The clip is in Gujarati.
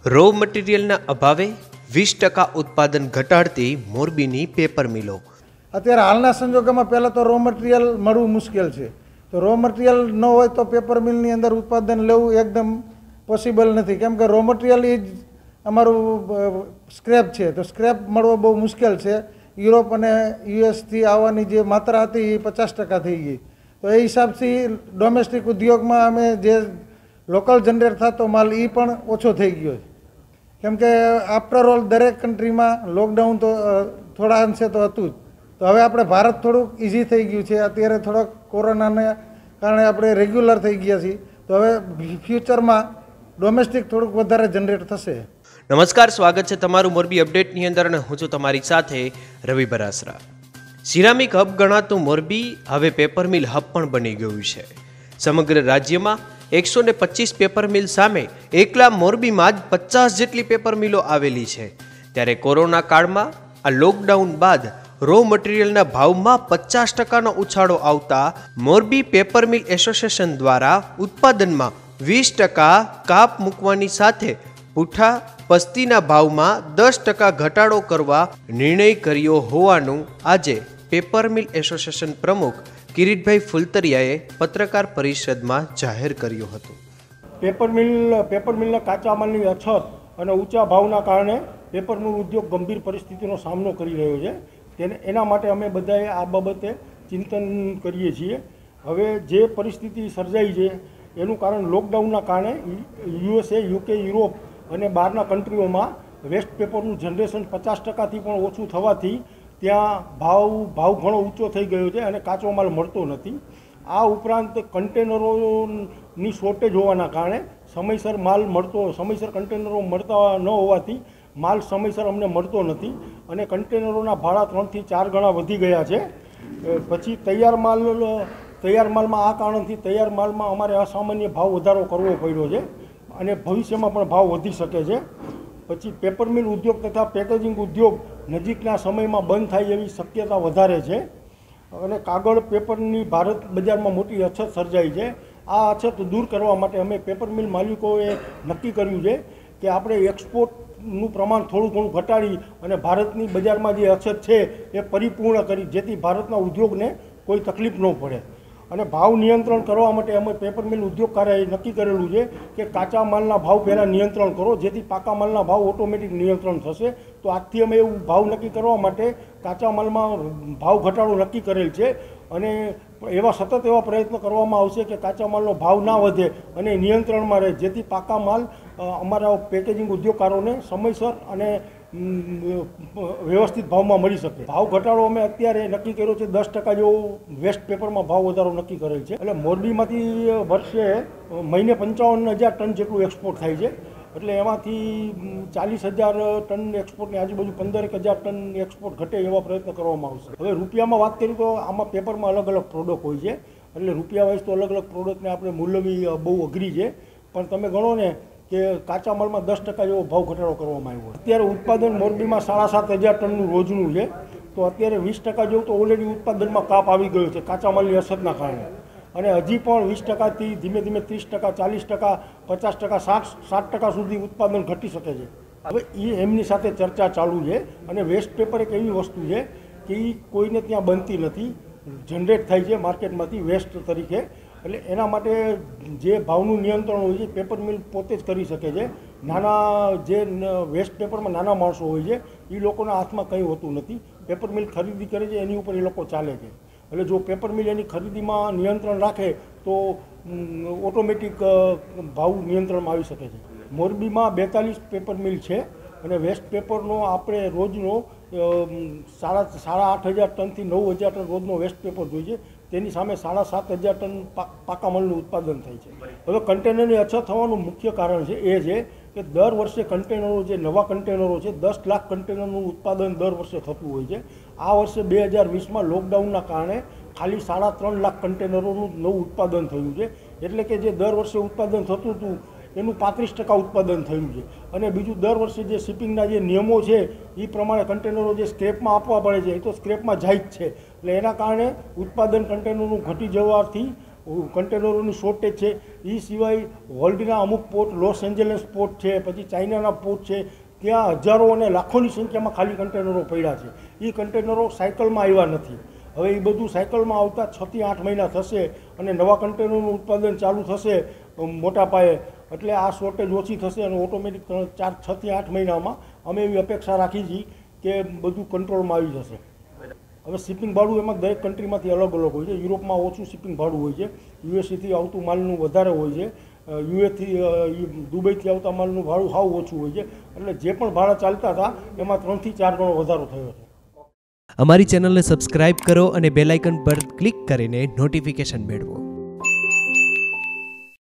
રો મટીરિયલના અભાવે 20% ઉત્પાદન ઘટાડતી મોરબીની પેપર મિલો। અત્યારે હાલના સંજોગોમાં પહેલાં તો રો મટીરિયલ મળવું મુશ્કેલ છે, તો રો મટીરિયલ ન હોય તો પેપર મિલની અંદર ઉત્પાદન લેવું એકદમ પોસિબલ નથી, કેમ કે રો મટીરિયલ એ જ અમારું સ્ક્રેપ છે, તો સ્ક્રેપ મળવો બહુ મુશ્કેલ છે। યુરોપ અને યુએસથી આવવાની જે માત્રા હતી એ 50% થઈ ગઈ, તો એ હિસાબથી ડોમેસ્ટિક ઉદ્યોગમાં અમે જે લોકલ જનરેટ થતો માલ એ પણ ઓછો થઈ ગયો છે, કેમ કે આફ્ટરઓલ દરેક કન્ટ્રીમાં લોકડાઉન તો થોડા અંશે તો હતું જ, તો હવે આપણે ભારત થોડુંક ઇઝી થઈ ગયું છે। અત્યારે થોડોક કોરોનાને કારણે આપણે રેગ્યુલર થઈ ગયા છીએ, તો હવે ફ્યુચરમાં ડોમેસ્ટિક થોડુંક વધારે જનરેટ થશે। નમસ્કાર, સ્વાગત છે તમારું મોરબી અપડેટની અંદર અને હું છું તમારી સાથે રવિબરાસરા। સિરામિક હબ ગણાતું મોરબી હવે પેપર મિલ હબ પણ બની ગયું છે। સમગ્ર રાજ્યમાં 125 પેપર મિલ સામે એકલા મોરબીમાં જ 50 જેટલી પેપર મિલો આવેલી છે। ત્યારે કોરોના કાળમાં આ લોકડાઉન બાદ રો મટીરિયલના ભાવમાં 50%નો ઉછાળો આવતા મોરબી પેપર મિલ એસોસિએશન દ્વારા ઉત્પાદનમાં 20% કાપ મૂકવાની સાથે પૂઠા પસ્તીના ભાવમાં 10% ઘટાડો કરવા નિર્ણય કર્યો હોવાનું આજે પેપર મિલ એસોસિએશન પ્રમુખ કિરીટભાઈ ફુલતરિયાએ પત્રકાર પરિષદમાં જાહેર કર્યું હતું। પેપર મિલના કાચા માલની અછત અને ઊંચા ભાવના કારણે પેપર મિલ ઉદ્યોગ ગંભીર પરિસ્થિતિનો સામનો કરી રહ્યો છે। એના માટે અમે બધાએ આ બાબતે ચિંતન કરીએ છીએ। હવે જે પરિસ્થિતિ સર્જાઈ છે એનું કારણ લોકડાઉનના કારણે યુએસએ, યુકે, યુરોપ અને બહારના કન્ટ્રીઓમાં વેસ્ટ પેપરનું જનરેશન 50%થી પણ ઓછું થવાથી ત્યાં ભાવ ઘણો ઊંચો થઈ ગયો છે અને કાચો માલ મળતો નથી। આ ઉપરાંત કન્ટેનરોની શોર્ટેજ હોવાના કારણે સમયસર કન્ટેનરો મળતા ન હોવાથી માલ સમયસર અમને મળતો નથી અને કન્ટેનરોના ભાડા 3 થી 4 ગણા વધી ગયા છે। પછી તૈયાર માલમાં આ કારણથી તૈયાર માલમાં અમારે અસામાન્ય ભાવ વધારો કરવો પડ્યો છે અને ભવિષ્યમાં પણ ભાવ વધી શકે છે। પછી પેપર મિલ ઉદ્યોગ તથા પેકેજિંગ ઉદ્યોગ નજીકના સમયમાં બંધ થાય એવી શક્યતા વધારે છે અને કાગળ પેપરની ભારત બજારમાં મોટી અછત સર્જાઈ છે। આ અછત દૂર કરવા માટે અમે પેપર મિલ માલિકોએ નક્કી કર્યું છે કે આપણે એક્સપોર્ટનું પ્રમાણ થોડું ઘણું ઘટાડી અને ભારતની બજારમાં જે અછત છે એ પરિપૂર્ણ કરી, જેથી ભારતના ઉદ્યોગને કોઈ તકલીફ ન પડે। અને ભાવ નિયંત્રણ કરવા માટે અમે પેપર મિલ ઉદ્યોગકારોએ નક્કી કરેલું છે કે કાચા માલના ભાવ પહેલાં નિયંત્રણ કરો, જેથી પાકા માલના ભાવ ઓટોમેટિક નિયંત્રણ થશે। તો આજથી અમે એવું ભાવ નક્કી કરવા માટે કાચા માલમાં ભાવ ઘટાડો નક્કી કરેલ છે અને સતત એવા પ્રયત્નો કરવામાં આવશે કે કાચા માલનો ભાવ ના વધે અને નિયંત્રણમાં રહે, જેથી પાકા માલ અમારા પેકેજિંગ ઉદ્યોગકારોને સમયસર અને વ્યવસ્થિત ભાવમાં મળી શકે। ભાવ ઘટાડો અમે અત્યારે નક્કી કર્યો છે 10% જેવો વેસ્ટ પેપરમાં ભાવ વધારો નક્કી કરેલ છે। એટલે મોરબીમાંથી વર્ષે મહિને 55,000 ટન જેટલું એક્સપોર્ટ થાય છે, એટલે એમાંથી 40,000 ટન એક્સપોર્ટની આજુબાજુ 15,000 ટન એક્સપોર્ટ ઘટે એવા પ્રયત્ન કરવામાં આવશે। હવે રૂપિયામાં વાત કરીએ તો આમાં પેપરમાં અલગ અલગ પ્રોડક્ટ હોય છે, એટલે રૂપિયા વાઇઝ તો અલગ અલગ પ્રોડક્ટને આપણે મૂલ્યવી બહુ અઘરી છે, પણ તમે ગણો ને કે કાચા માલમાં 10% જેવો ભાવ ઘટાડો કરવામાં આવ્યો। અત્યારે ઉત્પાદન મોરબીમાં 7,500 ટનનું રોજનું છે, તો અત્યારે 20% જેવું તો ઓલરેડી ઉત્પાદનમાં કાપ આવી ગયો છે કાચા માલની અછતના કારણે, અને હજી પણ 20%થી ધીમે ધીમે 30%, 40%, 50%, 60% સુધી ઉત્પાદન ઘટી શકે છે। હવે એમની સાથે ચર્ચા ચાલુ છે અને વેસ્ટ પેપર એક એવી વસ્તુ છે કે એ કોઈને ત્યાં બનતી નથી, જનરેટ થાય છે માર્કેટમાંથી વેસ્ટ તરીકે, એટલે એના માટે જે ભાવનું નિયંત્રણ હોય છે પેપર મિલ પોતે જ કરી શકે છે। જે વેસ્ટ પેપરમાં નાના માણસો હોય છે એ લોકોના હાથમાં કંઈ હોતું નથી, પેપર મિલ ખરીદી કરે છે એની ઉપર એ લોકો ચાલે છે। એટલે જો પેપર મિલ એની ખરીદીમાં નિયંત્રણ રાખે તો ઓટોમેટિક ભાવ નિયંત્રણમાં આવી શકે છે। મોરબીમાં 42 પેપર મિલ છે અને વેસ્ટ પેપરનો આપણે રોજનો 8,500 ટનથી 9,000 ટન રોજનો વેસ્ટ પેપર જોઈએ છે, તેની સામે 7,500 ટન પાકા માલનું ઉત્પાદન થાય છે। હવે કન્ટેનરની અછત થવાનું મુખ્ય કારણ છે એ છે કે દર વર્ષે કન્ટેનરો જે નવા કન્ટેનરો છે 10 લાખ કન્ટેનરનું ઉત્પાદન દર વર્ષે થતું હોય છે। આ વર્ષે 2020માં લોકડાઉનના કારણે ખાલી 3.5 લાખ કન્ટેનરોનું નવું ઉત્પાદન થયું છે, એટલે કે જે દર વર્ષે ઉત્પાદન થતું હતું એનું 35% ઉત્પાદન થયું છે। અને બીજું દર વર્ષે જે શિપિંગના જે નિયમો છે એ પ્રમાણે કન્ટેનરો જે સ્ક્રેપમાં આપવા પડે છે એ તો સ્ક્રેપમાં જાય જ છે, એટલે એના કારણે ઉત્પાદન કન્ટેનરનું ઘટી જવાથી કન્ટેનરોની શોર્ટેજ છે. એ સિવાય વર્લ્ડના અમુક પોર્ટ, લોસ એન્જલસ પોર્ટ છે, પછી ચાઇનાના પોર્ટ છે, ત્યાં હજારો અને લાખોની સંખ્યામાં ખાલી કન્ટેનરો પડ્યા છે. એ કન્ટેનરો સાયકલમાં આવ્યા નથી. હવે એ બધું સાયકલમાં આવતા 6 થી 8 મહિના થશે અને નવા કન્ટેનરનું ઉત્પાદન ચાલુ થશે મોટા પાયે, એટલે આ શોર્ટેજ ઓછી થશે અને ઓટોમેટિક 6 થી 8 મહિનામાં અમે એવી અપેક્ષા રાખી છીએ કે બધું કંટ્રોલમાં આવી જશે. હવે શિપિંગ ભાડું એમાં દરેક કન્ટ્રીમાંથી અલગ અલગ હોય છે. યુરોપમાં ઓછું શિપિંગ ભાડું હોય છે, યુએસએથી આવતું માલનું વધારે હોય છે, દુબઈથી આવતા માલનું ભાડું સાવ ઓછું હોય છે. એટલે જે પણ ભાડા ચાલતા હતા એમાં 3 થી 4 ગણો વધારો થયો છે. અમારી ચેનલને સબસ્ક્રાઇબ કરો અને બેલ આઇકન પર ક્લિક કરીને નોટિફિકેશન મેળવો.